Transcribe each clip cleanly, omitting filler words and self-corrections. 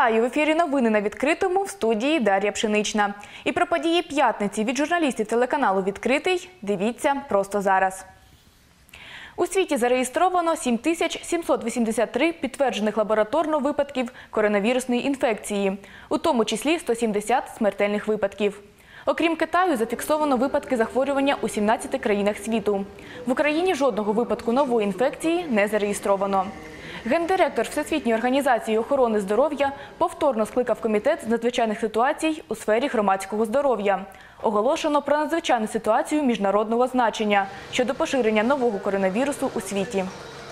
Вітаю! В ефірі новини на Відкритому, в студії Дар'я Пшенична. І про події п'ятниці від журналістів телеканалу «Відкритий» дивіться просто зараз. У світі зареєстровано 7783 підтверджених лабораторно випадків коронавірусної інфекції, у тому числі 170 смертельних випадків. Окрім Китаю, зафіксовано випадки захворювання у 17 країнах світу. В Україні жодного випадку нової інфекції не зареєстровано. Гендиректор Всесвітньої організації охорони здоров'я повторно скликав комітет з надзвичайних ситуацій у сфері громадського здоров'я. Оголошено про надзвичайну ситуацію міжнародного значення щодо поширення нового коронавірусу у світі.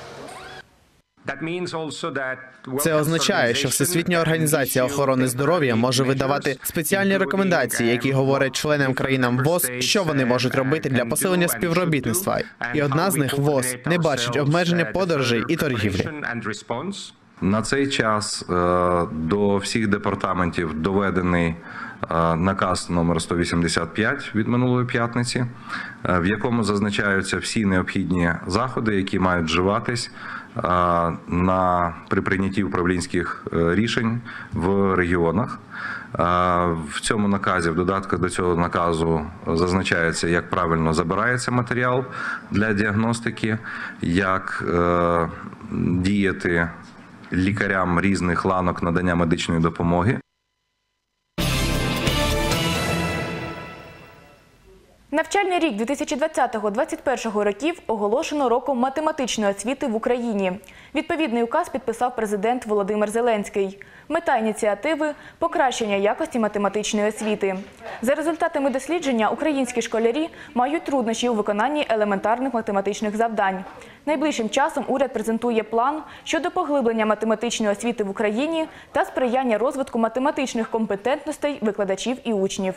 Це означає, що Всесвітня організація охорони здоров'я може видавати спеціальні рекомендації, які говорять членам країнам ВОЗ, що вони можуть робити для посилення співробітництва. І одна з них, ВОЗ, не бачить обмеження подорожей і торгівлі. На цей час до всіх департаментів доведений наказ номер 185 від минулої п'ятниці, в якому зазначаються всі необхідні заходи, які мають вживатись при прийнятті управлінських рішень в регіонах. В цьому наказі, в додатках до цього наказу зазначається, як правильно забирається матеріал для діагностики, як діяти лікарям різних ланок надання медичної допомоги. Навчальний рік 2020-2021 років оголошено роком математичної освіти в Україні. Відповідний указ підписав президент Володимир Зеленський. Мета ініціативи – покращення якості математичної освіти. За результатами дослідження, українські школярі мають труднощі у виконанні елементарних математичних завдань. Найближчим часом уряд презентує план щодо поглиблення математичної освіти в Україні та сприяння розвитку математичних компетентностей викладачів і учнів.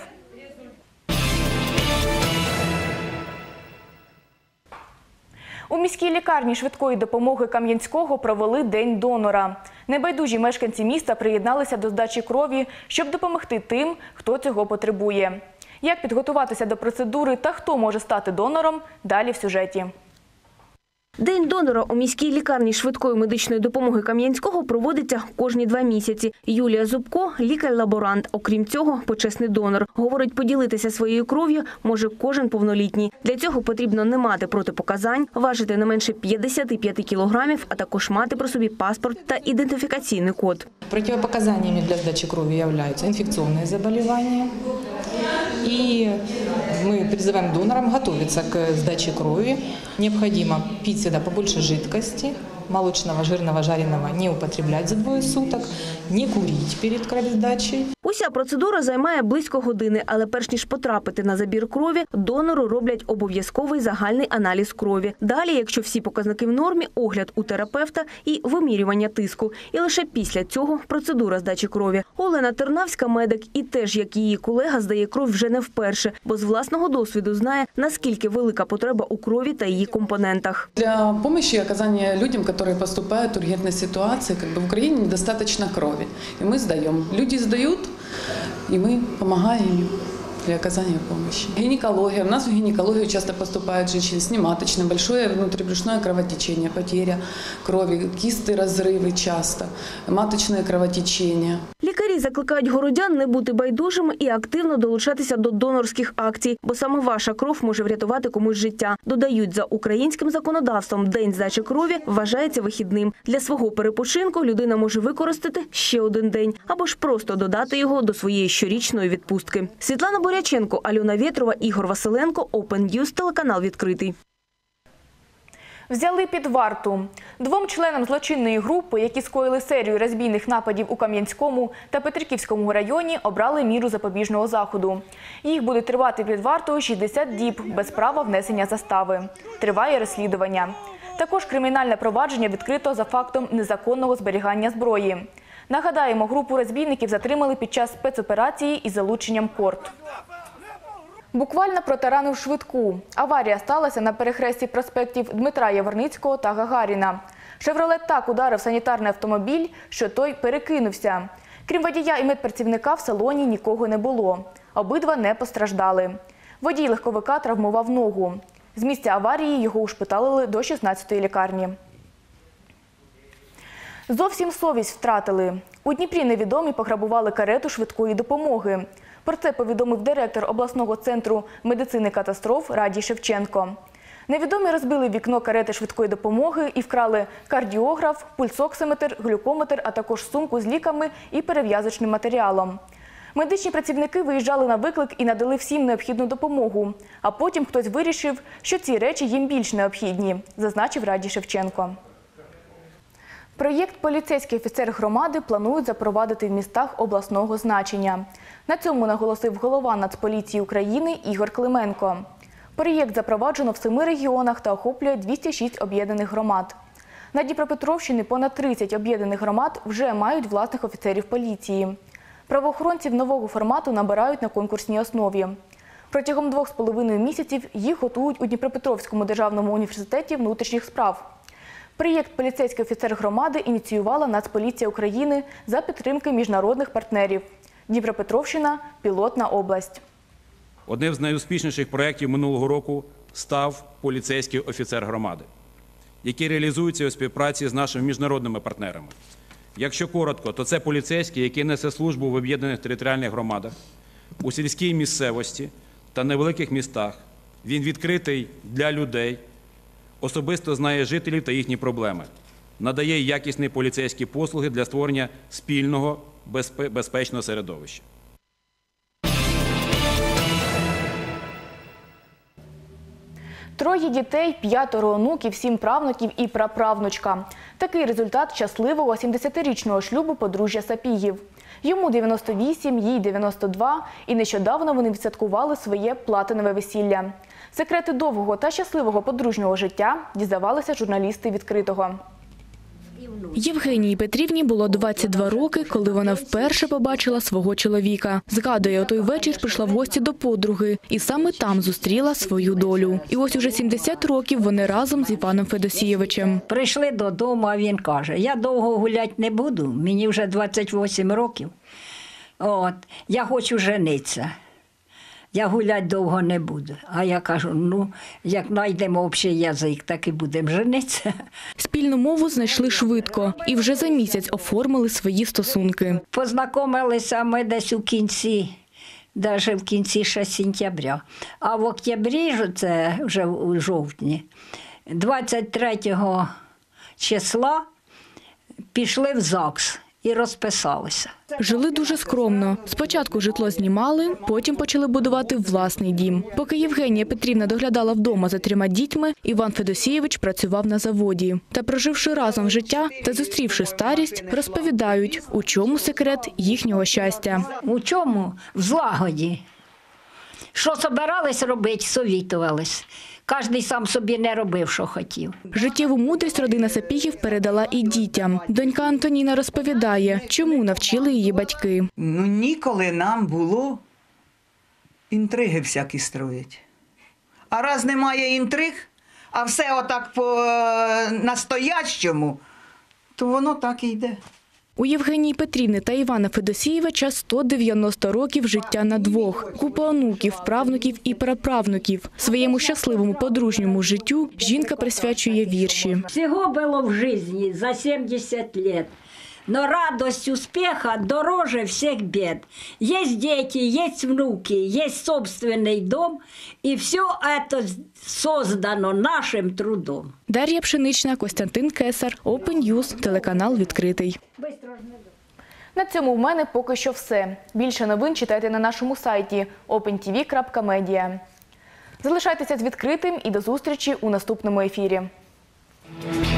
У міській лікарні швидкої допомоги Кам'янського провели День донора. Небайдужі мешканці міста приєдналися до здачі крові, щоб допомогти тим, хто цього потребує. Як підготуватися до процедури та хто може стати донором – далі в сюжеті. День донора у міській лікарні швидкої медичної допомоги Кам'янського проводиться кожні 2 місяці. Юлія Зубко – лікар-лаборант. Окрім цього, почесний донор. Говорить, поділитися своєю кров'ю може кожен повнолітній. Для цього потрібно не мати протипоказань, важити не менше 55 кілограмів, а також мати при собі паспорт та ідентифікаційний код. Противопоказаниями для сдачи крови являются инфекционные заболевания. И мы призываем донорам готовиться к сдаче крови. Необходимо пить всегда побольше жидкости, молочного, жирного, жареного не употреблять за 2 суток, не курить перед кровосдачей. Уся процедура займає близько години, але перш ніж потрапити на забір крові, донору роблять обов'язковий загальний аналіз крові. Далі, якщо всі показники в нормі, огляд у терапевта і вимірювання тиску. І лише після цього процедура здачі крові. Олена Тернавська – медик і теж, як її колега, здає кров вже не вперше, бо з власного досвіду знає, наскільки велика потреба у крові та її компонентах. Для допомоги і оказання людям, які поступають в ургентной ситуации, в Украине недостаточно крови. И мы сдаем. Люди сдают, и мы помогаем им для оказания помощи. Гинекология. У нас в гинекологию часто поступают женщины с нематочным, большое внутрибрюшное кровотечение, потеря крови, кисты, разрывы часто, маточное кровотечение. Лікарі закликають городян не бути байдужими і активно долучатися до донорських акцій, бо саме ваша кров може врятувати комусь життя. Додають, за українським законодавством День здачі крові вважається вихідним. Для свого перепочинку людина може використати ще один день або ж просто додати його до своєї щорічної відпустки. Світлана Боряченко, Альона Вєтрова, Ігор Василенко, Open News, телеканал «Відкритий». Взяли під варту. 2 членам злочинної групи, які скоїли серію розбійних нападів у Кам'янському та Петриківському районі, обрали міру запобіжного заходу. Їх буде тривати під вартою 60 діб без права внесення застави. Триває розслідування. Також кримінальне провадження відкрито за фактом незаконного зберігання зброї. Нагадаємо, групу розбійників затримали під час спецоперації із залученням КОРТ. Буквально протаранив швидку. Аварія сталася на перехресті проспектів Дмитра Яворницького та Гагаріна. «Шевролет» так ударив санітарний автомобіль, що той перекинувся. Крім водія і медпрацівника, в салоні нікого не було. Обидва не постраждали. Водій легковика травмував ногу. З місця аварії його ушпиталили до 16-ї лікарні. Зовсім совість втратили. У Дніпрі невідомі пограбували карету швидкої допомоги. Про це повідомив директор обласного центру медицини катастроф Радій Шевченко. Невідомі розбили вікно карети швидкої допомоги і вкрали кардіограф, пульсоксиметр, глюкометр, а також сумку з ліками і перев'язочним матеріалом. Медичні працівники виїжджали на виклик і надали всім необхідну допомогу. А потім хтось вирішив, що ці речі їм більш необхідні, зазначив Радій Шевченко. Проєкт «Поліцейський офіцер громади» планують запровадити в містах обласного значення. На цьому наголосив голова Нацполіції України Ігор Клименко. Проєкт запроваджено в 7 регіонах та охоплює 206 об'єднаних громад. На Дніпропетровщині понад 30 об'єднаних громад вже мають власних офіцерів поліції. Правоохоронців нового формату набирають на конкурсній основі. Протягом 2,5 місяців їх готують у Дніпропетровському державному університеті внутрішніх справ. Проєкт «Поліцейський офіцер громади» ініціювала Нацполіція України за підтримки міжнародних партнерів. Дніпропетровщина – пілотна область. Одним з найуспішніших проєктів минулого року став «Поліцейський офіцер громади», який реалізується у співпраці з нашими міжнародними партнерами. Якщо коротко, то це поліцейський, який несе службу в об'єднаних територіальних громадах, у сільській місцевості та невеликих містах. Він відкритий для людей, особисто знає жителів та їхні проблеми, надає якісні поліцейські послуги для створення спільного безпечного середовища. Троє дітей, 5 онуків, 7 правнуків і праправнучка. Такий результат щасливого 70-річного шлюбу подружжя Сапігів. Йому 98, їй 92, і нещодавно вони відсвяткували своє платинове весілля. Секрети довгого та щасливого подружнього життя дізнавалися журналісти «Відкритого». Євгенії Петрівні було 22 роки, коли вона вперше побачила свого чоловіка. Згадує, у той вечір прийшла в гості до подруги і саме там зустріла свою долю. І ось уже 70 років вони разом з Іваном Федосійовичем. Прийшли додому, а він каже, я довго гуляти не буду, мені вже 28 років. Я хочу женитися. Я гуляти довго не буду. А я кажу, як знайдемо общий язик, так і будемо женитися. Спільну мову знайшли швидко і вже за місяць оформили свої стосунки. Познайомилися ми десь у кінці, навіть в кінці ще сентября. А в октябрі, це вже у жовтні, 23 числа пішли в ЗАГС і розписалися. Жили дуже скромно. Спочатку житло знімали, потім почали будувати власний дім. Поки Євгенія Петрівна доглядала вдома за 3 дітьми, Іван Федосійович працював на заводі. Та проживши разом життя та зустрівши старість, розповідають, у чому секрет їхнього щастя. У чому? В злагоді. Що собирались робити, совітувались. Кожен сам собі не робив, що хотів. Життєву мудрість родина Сапігів передала і дітям. Донька Антоніна розповідає, чому навчили її батьки. Ніколи нам було інтриги всякі строїть. А раз немає інтриг, а все отак по настоящому, то воно так і йде. У Євгенії Петрівни та Івана Федосійовича 190 років життя на двох. Купа онуків, правнуків і праправнуків. Своєму щасливому подружньому життю жінка присвячує вірші. Всього було в житті за 70 років. Но радость успеха дороже всех бед. Есть дети, есть внуки, есть собственный дом, и все это создано нашим трудом. Дар'я Пшенична, Костянтин Кесар, Open News, телеканал «Відкритий». На цьому в мене поки що все. Більше новин читайте на нашому сайті opentv.media. Залишайтеся з «Відкритим» і до зустрічі у наступному ефірі.